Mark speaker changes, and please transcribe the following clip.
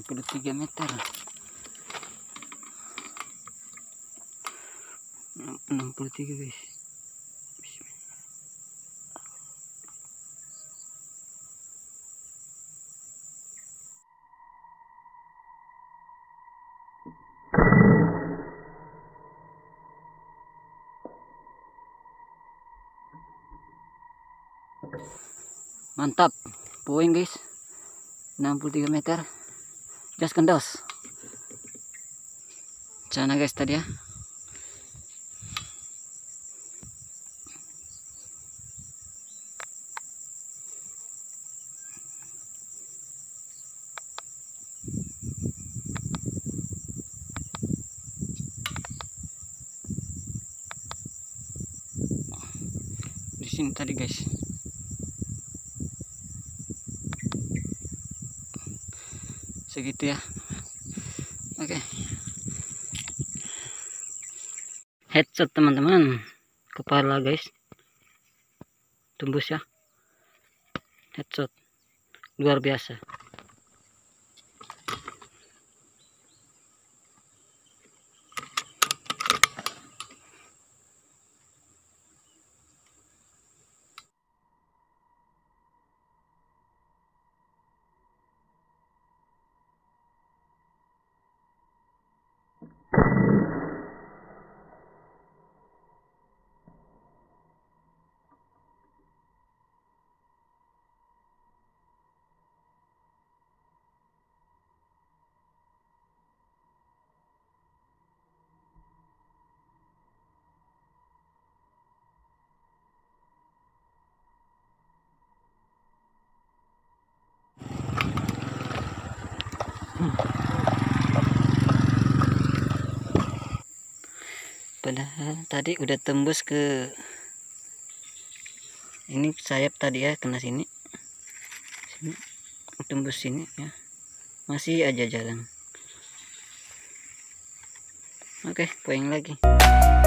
Speaker 1: 63 meter. 63 guys. Mantap, puing guys, 63 meter, jas kendos. Sana guys tadi ya. Di sini tadi guys. Segitu ya. Oke. Headshot teman-teman. Kepala guys. Tembus ya. Headshot. Luar biasa. Padahal tadi udah tembus ke ini sayap tadi ya, kena sini tembus sini ya, masih aja jalan. Oke, poin lagi.